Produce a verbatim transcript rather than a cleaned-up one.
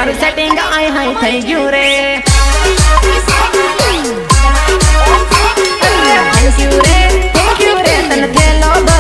Tharu setting आई hi thank you रे thank you रे थैंक यू रे तन थेलो